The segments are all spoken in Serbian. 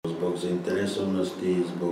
Zbog zainteresovanosti, zbog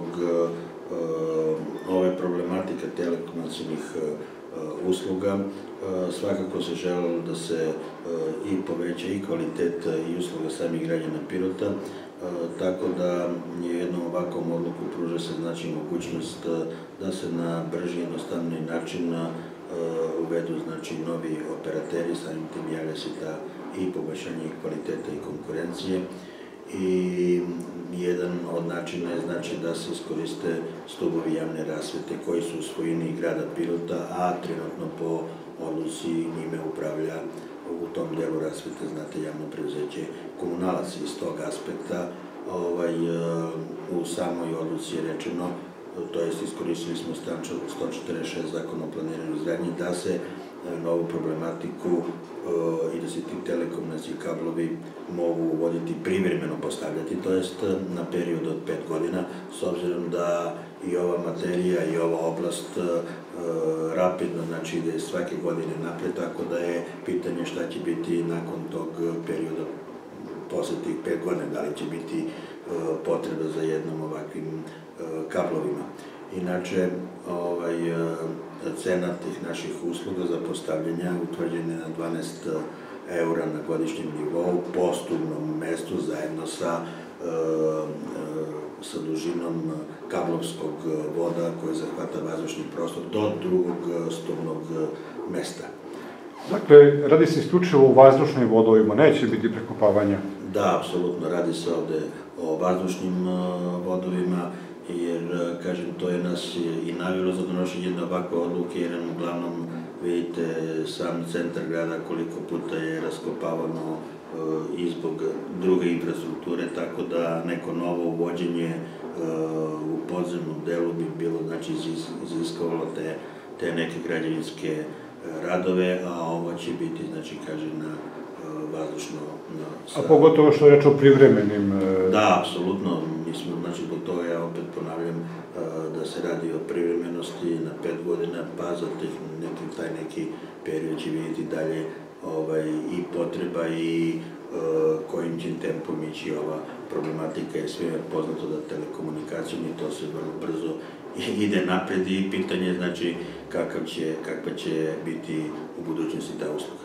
ove problematike telekomunikacionih usluga, svakako se želelo da se i poveća i kvalitet i usluga samih građana Pirota, tako da je jednom ovakvom odluku pruža se znači mogućnost da se na brži, jednostavni način uvedu znači novi operateri, samim tim javlja se i poboljšanje kvaliteta i konkurencije. I jedan od načina je znači da se iskoriste stubovi javne rasvete koji su u svojini grada Pirota, a trenutno po odluci njime upravlja u tom delu rasvete, znate, javno preduzeće Komunalac. Iz tog aspekta u samoj odluci je rečeno, to jest iskoristili smo 146 zakona o planiranju izgradnje, da se na ovu problematiku i da se ti telekomunikacijski kablovi mogu uvoditi privremeno postavljati, to jest na period od 5 godina, s obzirom da i ova materija i ova oblast rapidno, znači ide svake godine napred, tako da je pitanje šta će biti nakon tog perioda posle tih 5 godina, da li će biti potreba za jednom ovakvim kablovima. Inače, cena tih naših usluga za postavljanja utvrđena je na 12 € na godišnjem nivou po stubnom mestu zajedno sa dužinom kablovskog voda koje zahvata vazdušni prostor do drugog stubnog mesta. Dakle, radi se isključivo o vazdušnim vodovima, neće biti prekopavanja? Da, apsolutno, radi se ovde o vazdušnim vodovima, jer, kažem, to je nas i navjelo za donošenje jedne ovakve odluke, jer uglavnom, vidite, sam centar grada koliko puta je raskopavano i zbog druge infrastrukture, tako da neko novo uvođenje u podzemnom delu bi bilo, znači, iziskovalo te neke građevinske radove, a ovo će biti, znači, kaže, na vazdušno... A pogotovo što je reč o privremenim... Da, apsolutno. Mi smo, znači, zbog toga ja opet ponavljam da se radi o privremenosti na 5 godina, pa za taj neki period će vidjeti dalje i potreba i kojim će tempom ići ova problematika. Je sve poznato da telekomunikacijom i to se vrlo brzo ide napred i pitanje je, znači, kakva će biti u budućnosti ta usluga.